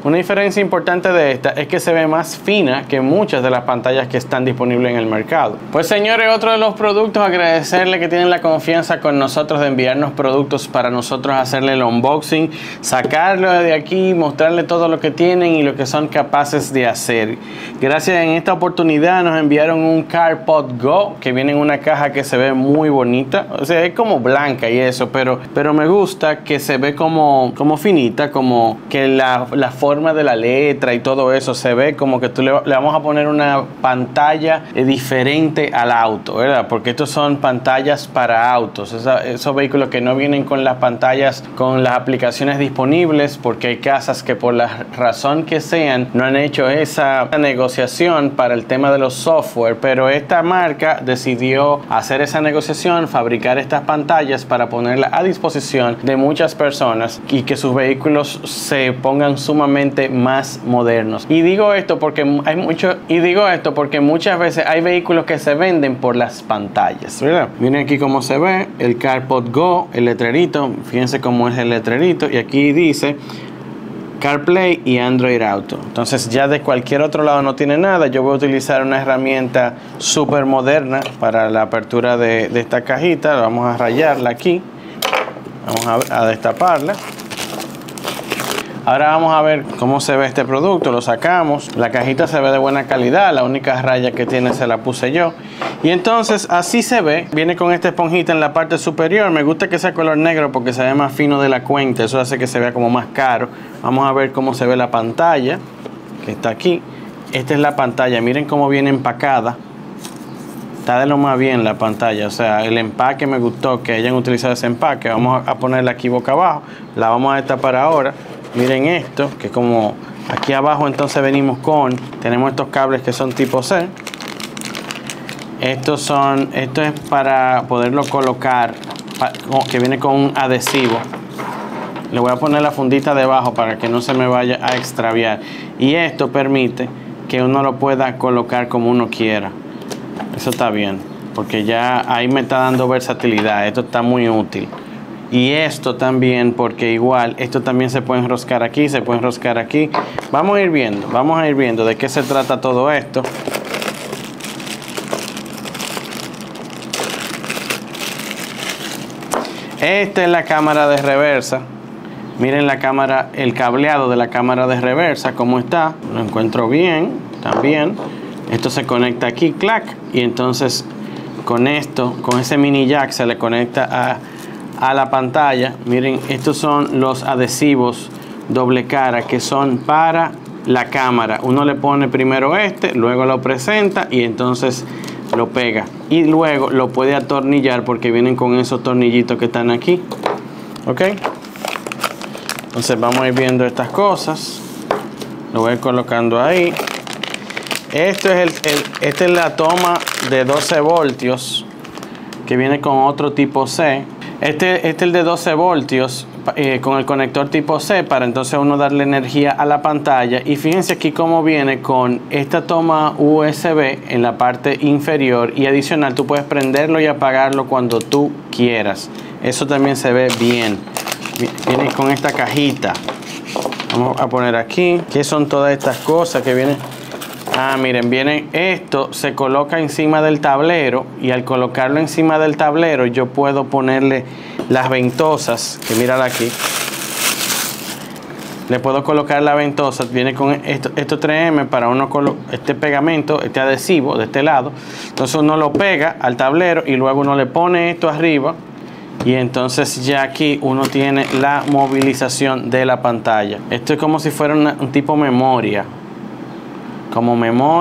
Una diferencia importante de esta es que se ve más fina que muchas de las pantallas que están disponibles en el mercado. Pues señores, otro de los productos, agradecerle que tienen la confianza con nosotros de enviarnos productos para nosotros hacerle el unboxing, sacarlo de aquí, mostrarle todo lo que tienen y lo que son capaces de hacer. Gracias, en esta oportunidad nos enviaron un CarPod Go que viene en una caja que se ve muy bonita, o sea, es como blanca y eso, pero me gusta que se ve como finita, como que la forma de la letra y todo eso se ve como que le vamos a poner una pantalla diferente al auto, ¿verdad? Porque estos son pantallas para autos, esos vehículos que no vienen con las pantallas, con las aplicaciones disponibles, porque hay casas que por la razón que sean no han hecho esa negociación para el tema de los software, pero esta marca decidió hacer esa negociación, fabricar estas pantallas para ponerlas a disposición de muchas personas y que sus vehículos se pongan sumamente más modernos. Y digo esto porque muchas veces hay vehículos que se venden por las pantallas, ¿verdad? Miren aquí cómo se ve el CarPod Go, el letrerito, fíjense cómo es el letrerito, y aquí dice CarPlay y Android Auto. Entonces ya de cualquier otro lado no tiene nada. Yo voy a utilizar una herramienta súper moderna para la apertura de esta cajita. Vamos a rayarla aquí, vamos a destaparla. Ahora vamos a ver cómo se ve este producto. Lo sacamos, la cajita se ve de buena calidad, la única raya que tiene se la puse yo. Y entonces así se ve, viene con esta esponjita en la parte superior. Me gusta que sea color negro porque se ve más fino de la cuenta, eso hace que se vea como más caro. Vamos a ver cómo se ve la pantalla, que está aquí. Esta es la pantalla, miren cómo viene empacada. Está de lo más bien la pantalla, o sea, el empaque me gustó que hayan utilizado ese empaque. Vamos a ponerla aquí boca abajo, la vamos a destapar ahora. Miren esto, que como aquí abajo entonces tenemos estos cables que son tipo C. Esto es para poderlo colocar, que viene con un adhesivo. Le voy a poner la fundita debajo para que no se me vaya a extraviar. Y esto permite que uno lo pueda colocar como uno quiera. Eso está bien, porque ya ahí me está dando versatilidad. Esto está muy útil. Y esto también, porque igual, esto también se puede enroscar aquí, se puede enroscar aquí. Vamos a ir viendo de qué se trata todo esto. Esta es la cámara de reversa. Miren la cámara, el cableado de la cámara de reversa, cómo está. Lo encuentro bien, también. Esto se conecta aquí, clac. Y entonces con esto, con ese mini jack se le conecta a la pantalla. Miren, estos son los adhesivos doble cara que son para la cámara. Uno le pone primero luego lo presenta y entonces lo pega y luego lo puede atornillar porque vienen con esos tornillitos que están aquí. Ok, entonces vamos a ir viendo estas cosas. Lo voy a ir colocando ahí. Esta es la toma de 12 voltios que viene con otro tipo C. Este es el de 12 voltios con el conector tipo C para entonces uno darle energía a la pantalla. Y fíjense aquí cómo viene con esta toma USB en la parte inferior y adicional tú puedes prenderlo y apagarlo cuando tú quieras. Eso también se ve bien. Viene con esta cajita. Vamos a poner aquí. ¿Qué son todas estas cosas que vienen? Ah, miren, esto se coloca encima del tablero y al colocarlo encima del tablero yo puedo ponerle las ventosas, que mírala aquí. Le puedo colocar la ventosa, viene con esto 3M para uno este pegamento, este adhesivo de este lado. Entonces uno lo pega al tablero y luego uno le pone esto arriba y entonces ya aquí uno tiene la movilización de la pantalla. Esto es como si fuera un tipo memoria. Como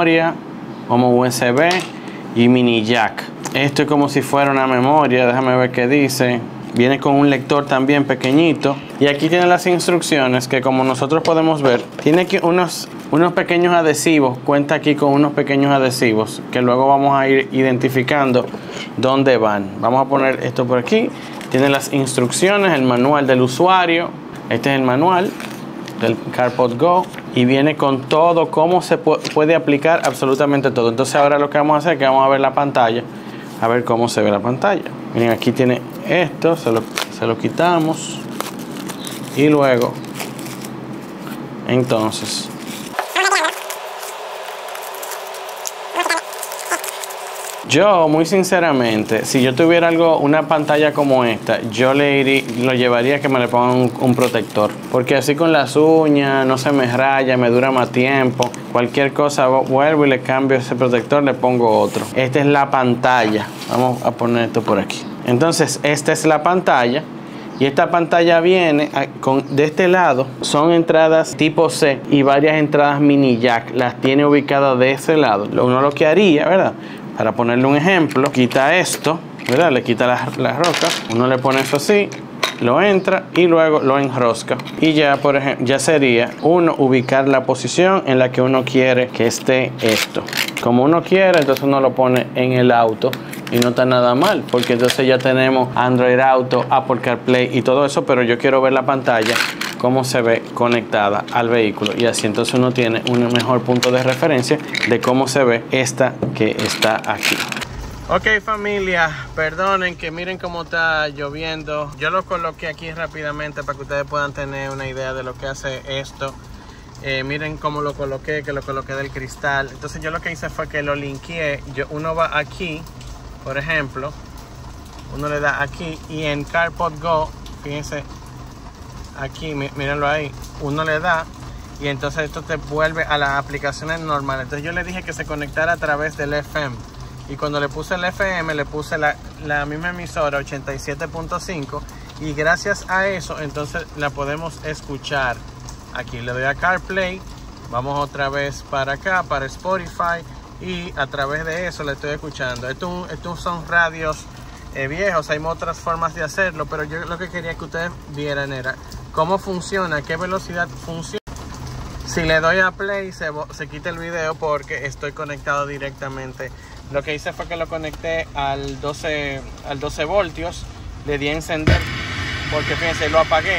USB y mini jack. Esto es como si fuera una memoria, déjame ver qué dice. Viene con un lector también pequeñito. Y aquí tiene las instrucciones que como nosotros podemos ver, tiene aquí unos pequeños adhesivos. Cuenta aquí con unos pequeños adhesivos que luego vamos a ir identificando dónde van. Vamos a poner esto por aquí. Tiene las instrucciones, el manual del usuario. Este es el manual del CarPod Go y viene con todo cómo se puede aplicar absolutamente todo. Entonces ahora lo que vamos a hacer es que vamos a ver la pantalla, a ver cómo se ve la pantalla. Miren, aquí tiene esto, se lo quitamos y luego Entonces, yo, muy sinceramente, si yo tuviera una pantalla como esta, yo lo llevaría a que me le pongan un protector. Porque así con las uñas, no se me raya, me dura más tiempo. Cualquier cosa, vuelvo y le cambio ese protector, le pongo otro. Esta es la pantalla. Vamos a poner esto por aquí. Entonces, esta es la pantalla. Y esta pantalla viene de este lado, son entradas tipo C y varias entradas mini jack. Las tiene ubicadas de ese lado. Uno lo que haría, ¿verdad? Para ponerle un ejemplo, quita esto, ¿verdad? Le quita las roscas. Uno le pone eso así, lo entra y luego lo enrosca. Y ya, por ejemplo, ya sería uno ubicar la posición en la que uno quiere que esté esto. Como uno quiere, entonces uno lo pone en el auto y no está nada mal, porque entonces ya tenemos Android Auto, Apple CarPlay y todo eso, pero yo quiero ver la pantalla cómo se ve conectada al vehículo, y así entonces uno tiene un mejor punto de referencia de cómo se ve esta que está aquí. Ok, familia, perdonen que miren cómo está lloviendo. Yo lo coloqué aquí rápidamente para que ustedes puedan tener una idea de lo que hace esto. Miren cómo lo coloqué, que lo coloqué del cristal. Entonces yo lo que hice fue que lo linkeé. Uno va aquí, por ejemplo, uno le da aquí y en CarPod Go, fíjense, aquí, mírenlo ahí, uno le da y entonces esto te vuelve a las aplicaciones normales. Entonces yo le dije que se conectara a través del FM y cuando le puse el FM le puse la misma emisora 87.5 y gracias a eso entonces la podemos escuchar. Aquí le doy a CarPlay, vamos otra vez para acá, para Spotify, y a través de eso le estoy escuchando. Estos son radios viejos, hay otras formas de hacerlo, pero yo lo que quería que ustedes vieran era cómo funciona, qué velocidad funciona. Si le doy a play se quita el video porque estoy conectado directamente. Lo que hice fue que lo conecté al 12 voltios, le di a encender porque fíjense, lo apagué.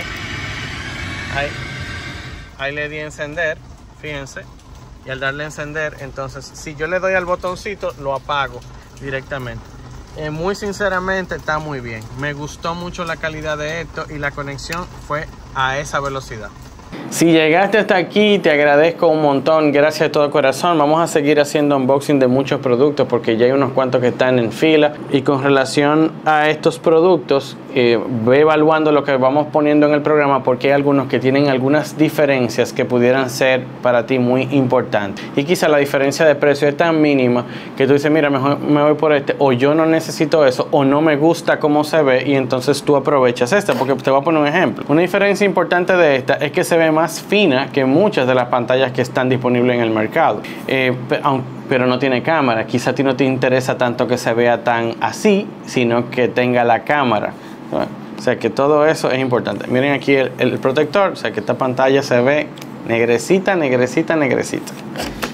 Ahí le di a encender, fíjense, y al darle a encender, entonces si yo le doy al botoncito lo apago directamente. Muy sinceramente está muy bien, me gustó mucho la calidad de esto y la conexión fue a esa velocidad. Si llegaste hasta aquí, te agradezco un montón, gracias de todo corazón. Vamos a seguir haciendo unboxing de muchos productos porque ya hay unos cuantos que están en fila. Y con relación a estos productos, ve evaluando lo que vamos poniendo en el programa porque hay algunos que tienen algunas diferencias que pudieran ser para ti muy importantes. Y quizá la diferencia de precio es tan mínima que tú dices, mira, mejor me voy por este, o yo no necesito eso, o no me gusta cómo se ve, y entonces tú aprovechas esta. Porque te voy a poner un ejemplo. Una diferencia importante de esta es que se ve más fina que muchas de las pantallas que están disponibles en el mercado, pero no tiene cámara. Quizá a ti no te interesa tanto que se vea tan así, sino que tenga la cámara. O sea que todo eso es importante. Miren aquí el protector, o sea que esta pantalla se ve negrecita, negrecita, negrecita.